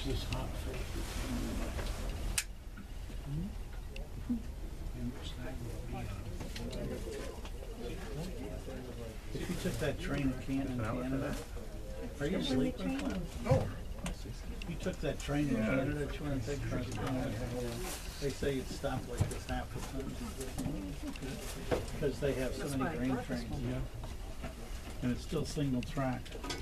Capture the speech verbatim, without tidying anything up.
Where's this hot fake? If you took that train to Canton, Canada, are you sleeping? Oh. You took that train in Canada, that you want to take across Canada? They say it stopped like this half the time. Because they have so many grain trains. And it's still single track.